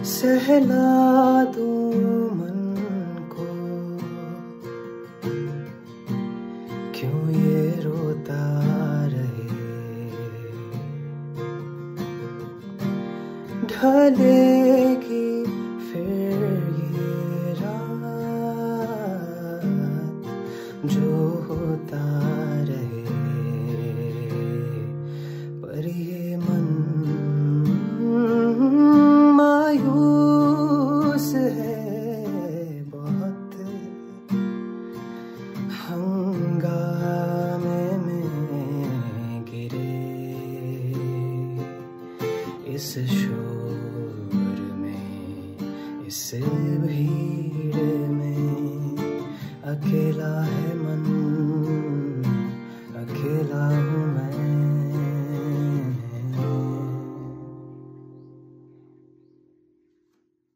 सहला दूं मन को, क्यों ये रोता रहे। ढलेगी फिर ये रात, जो होता रहे। पर ये मन मायूस है बहुत, हंगामे में गिरे। इस शोर में, इस भीड़ में अकेला है